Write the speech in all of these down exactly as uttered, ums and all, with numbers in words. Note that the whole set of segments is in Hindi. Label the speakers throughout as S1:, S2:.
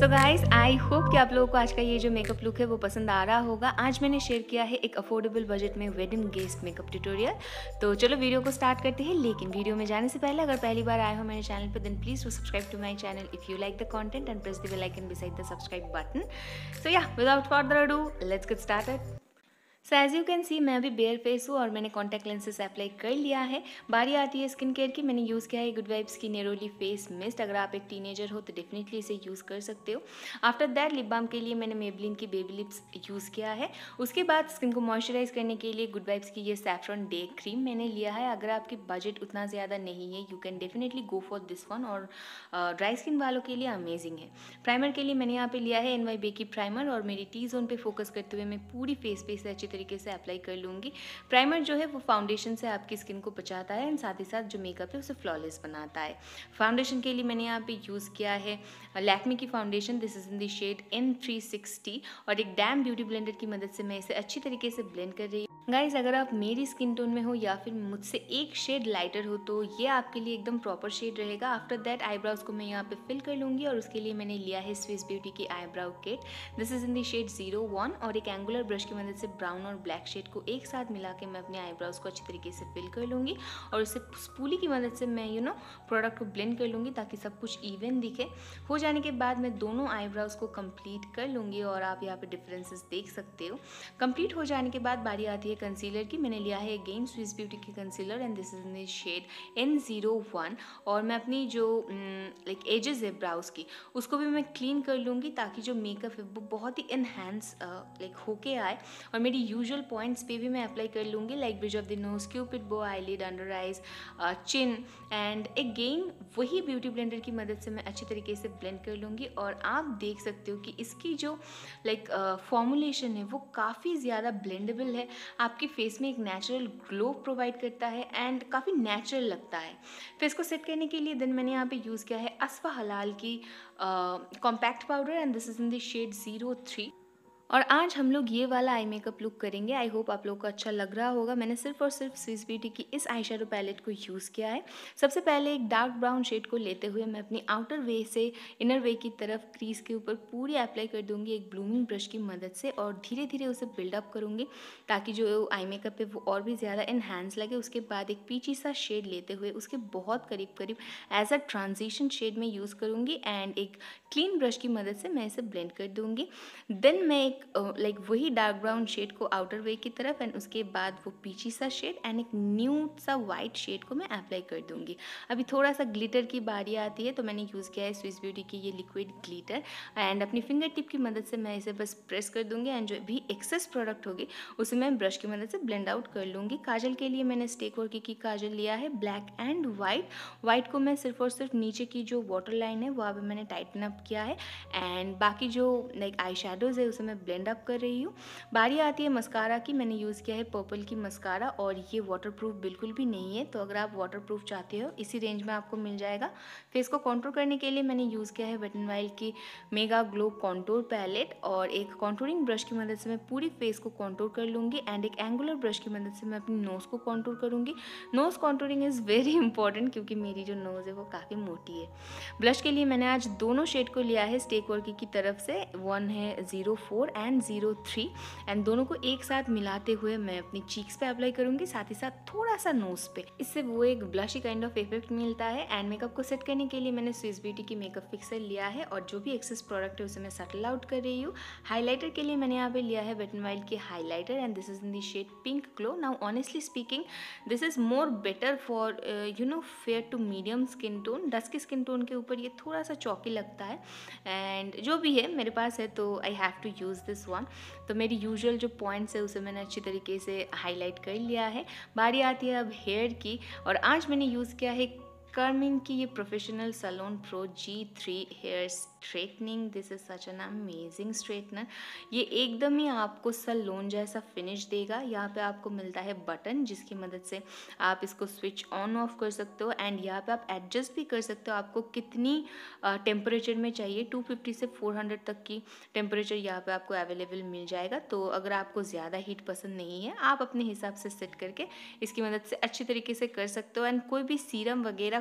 S1: सो गाइस, आई होप कि आप लोगों को आज का ये जो मेकअप लुक है वो पसंद आ रहा होगा। आज मैंने शेयर किया है एक अफोर्डेबल बजट में वेडिंग गेस्ट मेकअप ट्यूटोरियल। तो चलो वीडियो को स्टार्ट करते हैं। लेकिन वीडियो में जाने से पहले अगर पहली बार आए हो मेरे चैनल पर, then please to subscribe to my channel if you like the content and press the bell icon beside the subscribe button. So yeah, without further ado, let's get started. So as you can see, मैं अभी बेयर फेस हूँ और मैंने कॉन्टैक्ट लेंसेज अप्लाई कर लिया है। बारी आती है स्किन केयर की। मैंने यूज़ किया है गुड वाइब्स की नेरोली फेस मिस्ट। अगर आप एक टीनेजर हो तो डेफिनेटली इसे यूज़ कर सकते हो। आफ्टर दैट लिप बाम के लिए मैंने मेबलिन की बेबी लिप्स यूज़ किया है। उसके बाद स्किन को मॉइस्चराइज करने के लिए गुड वाइब्स की ये सैफ्रॉन डे क्रीम मैंने लिया है। अगर आपकी बजट उतना ज़्यादा नहीं है, you can definitely go for this one. और ड्राई स्किन वालों के लिए अमेजिंग है। प्राइमर के लिए मैंने यहाँ पे लिया है एन वाई बे की प्राइमर और मेरी टी जोन पे फोकस करते हुए मैं पूरी फेस पे इसे अच्छी तरीके से अप्लाई कर लूँगी। प्राइमर जो है वो फाउंडेशन से आपकी स्किन को बचाता है एंड साथ ही साथ जो मेकअप है उसे फ्लॉलेस बनाता है। फाउंडेशन के लिए मैंने यहाँ पे यूज़ किया है लैक्मे की foundation. This is in the shade N three sixty और एक डैम ब्यूटी ब्लेंडर की मदद से मैं इसे अच्छी तरीके से ब्लेंड कर रही हूँ। गाइज, अगर आप मेरी स्किन टोन में हो या फिर मुझसे एक शेड लाइटर हो तो ये आपके लिए एकदम प्रॉपर शेड रहेगा। आफ्टर दैट आईब्राउज को मैं यहाँ पे फिल कर लूँगी और उसके लिए मैंने लिया है स्विस ब्यूटी की eyebrow kit. This is in the shade zero one और एक एंगुलर ब्रश की मदद से ब्राउन और ब्लैक शेड को एक साथ मिला के मैं अपने आईब्राउज को अच्छी तरीके से फिल कर लूँगी और उससे स्पूली की मदद से मैं यू नो प्रोडक्ट को ब्लेंड कर लूँगी ताकि सब कुछ इवन दिखे। हो जाने के बाद मैं दोनों आईब्राउज को कंप्लीट कर लूँगी और आप यहाँ पे डिफरेंसेस देख सकते हो। कंप्लीट हो जाने के बाद बारी आती है कंसीलर की। मैंने लिया है अगेन स्विस ब्यूटी की concealer and this is in the shade N zero one और मैं अपनी जो लाइक एजेस है ब्राउज की उसको भी मैं क्लीन कर लूँगी ताकि जो मेकअप है वो बहुत ही इनहेंस लाइक होके आए। और मेरी यूजुअल पॉइंट्स पे भी मैं अप्लाई कर लूँगी like bridge of the nose, cupid bow, eyelid, under eyes, chin and again वही ब्यूटी ब्लेंडर की मदद से मैं अच्छी तरीके से ब्लेंड कर लूँगी। और आप देख सकते हो कि इसकी जो लाइक फॉर्मुलेशन है वो काफ़ी ज़्यादा ब्लेंडेबल है, आपकी फेस में एक नेचुरल ग्लो प्रोवाइड करता है एंड काफ़ी नेचुरल लगता है। फेस को सेट करने के लिए देन मैंने यहाँ पे यूज़ किया है अस्फा हलाल की compact powder and this is in the shade zero three. और आज हम लोग ये वाला आई मेकअप लुक करेंगे। आई होप आप लोग को अच्छा लग रहा होगा। मैंने सिर्फ और सिर्फ स्विस ब्यूटी की इस आई शेडो पैलेट को यूज़ किया है। सबसे पहले एक डार्क ब्राउन शेड को लेते हुए मैं अपनी आउटर वे से इनर वे की तरफ क्रीज के ऊपर पूरी अप्लाई कर दूंगी एक ब्लूमिंग ब्रश की मदद से और धीरे धीरे उसे बिल्डअप करूँगी ताकि जो आई मेकअप है वो और भी ज़्यादा इनहेंस लगे। उसके बाद एक पीची सा शेड लेते हुए उसके बहुत करीब करीब एज अ ट्रांजिशन शेड में यूज़ करूँगी एंड एक क्लीन ब्रश की मदद से मैं इसे ब्लेंड कर दूँगी। देन मैं एक लाइक uh, वही डार्क ब्राउन शेड को आउटर वे की तरफ एंड उसके बाद वो पीची सा शेड एंड एक न्यू सा वाइट शेड को मैं अप्लाई कर दूंगी। अभी थोड़ा सा ग्लिटर की बारी आती है तो मैंने यूज़ किया है स्विस ब्यूटी की ये लिक्विड ग्लिटर एंड अपनी फिंगर टिप की मदद से मैं इसे बस प्रेस कर दूंगी एंड जो भी एक्सेस प्रोडक्ट होगी उसे मैं ब्रश की मदद से ब्लेंड आउट कर लूँगी। काजल के लिए मैंने स्टेक वर्क की काजल लिया है ब्लैक एंड वाइट। वाइट को मैं सिर्फ और सिर्फ नीचे की जो वाटर लाइन है वहाँ पर मैंने टाइटन अप किया है एंड बाकी जो लाइक आई शेडोज़ है उसे मैं ब्लेंड अप कर रही हूँ। बारी आती है मस्कारा की। मैंने यूज़ किया है पर्पल की मस्कारा और ये वाटरप्रूफ बिल्कुल भी नहीं है, तो अगर आप वाटरप्रूफ चाहते हो इसी रेंज में आपको मिल जाएगा। फेस को कॉन्टूर करने के लिए मैंने यूज़ किया है वेट एन वाइल्ड की मेगा ग्लो कॉन्टूर पैलेट और एक कॉन्टूरिंग ब्रश की मदद से मैं पूरी फेस को कॉन्टूर कर लूँगी एंड एक एंगुलर ब्रश की मदद से मैं अपनी नोज़ को कॉन्टूर करूँगी। Nose contouring is very important क्योंकि मेरी जो नोज़ है वो काफ़ी मोटी है। ब्लश के लिए मैंने आज दोनों शेड को लिया है स्टेक वर्क की तरफ से, वन है zero four and zero three and दोनों को एक साथ मिलाते हुए मैं अपनी चीक्स पे अप्लाई करूंगी, साथ ही साथ थोड़ा सा नोज पे। इससे वो एक ब्लशी काइंड ऑफ इफेक्ट मिलता है। एंड मेकअप को सेट करने के लिए मैंने स्विस ब्यूटी की मेकअप फिक्सर लिया है और जो भी एक्सेस प्रोडक्ट है उसे मैं सटल आउट कर रही हूँ। हाईलाइटर के लिए मैंने यहाँ पे लिया है वेट एन वाइल्ड की highlighter and this is in the shade pink glow. Now honestly speaking this is more better for you know fair to medium skin tone. Dusky skin tone के ऊपर ये थोड़ा सा चौकी लगता है एंड जो भी है मेरे पास है तो I have to use this one. तो मेरी यूजुअल जो पॉइंट्स है उसे मैंने अच्छी तरीके से हाईलाइट कर लिया है। बारी आती है अब हेयर की और आज मैंने यूज़ किया है कर्मिन की ये professional salon pro G three hair straightening. This is such an amazing straightener. ये एकदम ही आपको सैलून जैसा फिनिश देगा। यहाँ पे आपको मिलता है बटन जिसकी मदद से आप इसको स्विच ऑन ऑफ कर सकते हो एंड यहाँ पे आप एडजस्ट भी कर सकते हो आपको कितनी टेम्परेचर में चाहिए। टू फिफ्टी से फोर हंड्रेड तक की टेम्परेचर यहाँ पे आपको अवेलेबल मिल जाएगा। तो अगर आपको ज़्यादा हीट पसंद नहीं है आप अपने हिसाब से सेट करके इसकी मदद से अच्छी तरीके से कर सकते हो एंड कोई भी सीरम वगैरह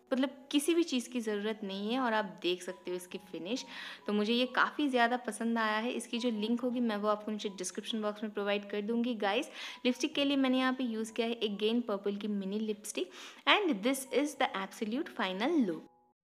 S1: मतलब किसी भी चीज़ की ज़रूरत नहीं है और आप देख सकते हो इसकी फिनिश। तो मुझे ये काफ़ी ज़्यादा पसंद आया है। इसकी जो लिंक होगी मैं वो आपको नीचे डिस्क्रिप्शन बॉक्स में प्रोवाइड कर दूँगी गाइस। लिपस्टिक के लिए मैंने यहाँ पे यूज़ किया है अगेन पर्पल की mini lipstick and this is the absolute final look.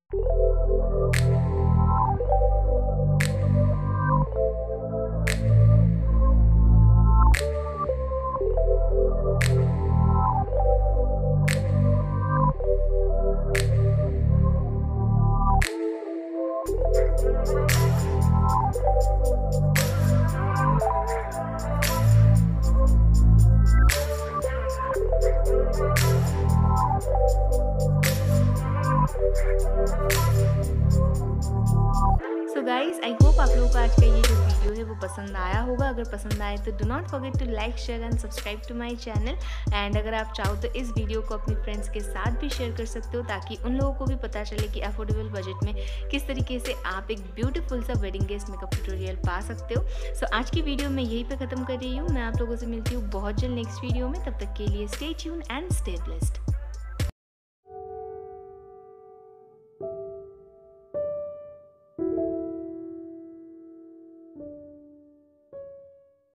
S1: So guys I hope आप लोगों को आज का ये जो वीडियो है वो पसंद आया होगा। अगर पसंद आए तो do not forget to like share and subscribe to my channel. And अगर आप चाहो तो इस वीडियो को अपने फ्रेंड्स के साथ भी शेयर कर सकते हो ताकि उन लोगों को भी पता चले कि अफोर्डेबल बजट में किस तरीके से आप एक ब्यूटीफुल सा वेडिंग गेस्ट मेकअप ट्यूटोरियल पा सकते हो। सो so, आज की वीडियो मैं यहीं पे ख़त्म कर रही हूँ। मैं आप लोगों से मिलती हूँ बहुत जल्द नेक्स्ट वीडियो में। तब तक के लिए stay tune and stay blessed.